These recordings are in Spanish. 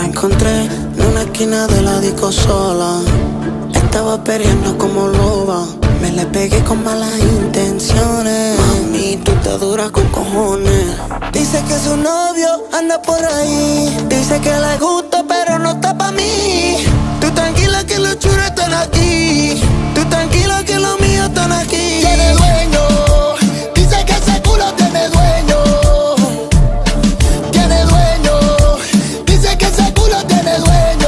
encontré en una esquina de la disco sola. Estaba peleando como loba. Me le pegué con malas intenciones. Mami, tú te duras con cojones. Dice que su novio anda por ahí. Dice que le gusta pero no está pa' mí. Tú tranquila que los churos están aquí. Tú tranquila que los míos están aquí. Tiene dueño. Dice que ese culo tiene dueño. Tiene dueño. Dice que ese culo tiene dueño.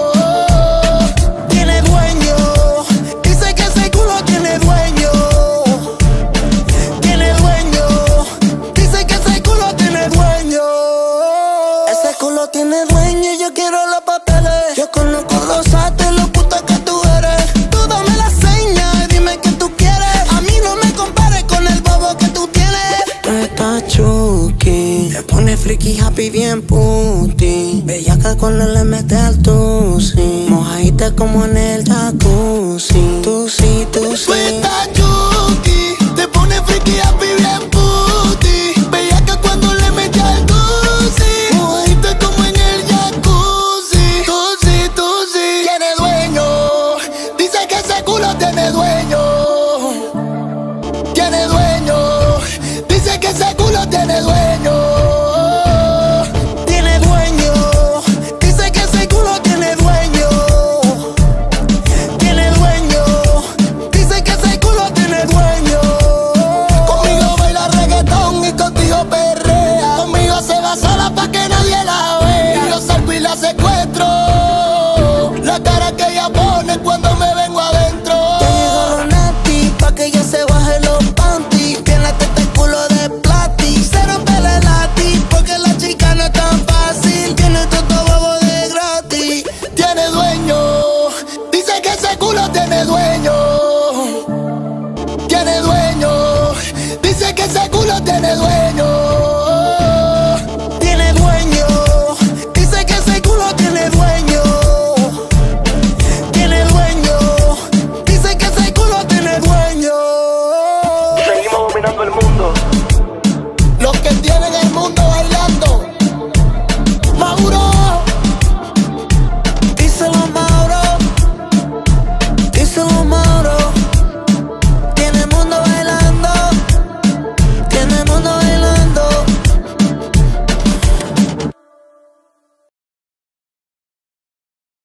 Tiene dueño. Dice que ese culo tiene dueño. Tiene dueño. Dice que ese culo tiene dueño. Ese culo tiene dueño y yo quiero los papeles. Yo conozco los ates, lo puta que tú eres. Tú dame la seña y dime qué tú quieres. A mí no me compares con el bobo que tú tienes. Tú estás chuki, te pone freaky, happy, bien puti. Bellaca cuando le metes al tusi. Mojadita como en el jacuzzi. Tú sí, tú sí. Tú estás chuki, te pone friki, happy, bien puti. Bellaca cuando le metes al tusi. Mojadita como en el jacuzzi. Tú sí, tú sí. Tiene dueño. Dice que ese culo tiene dueño.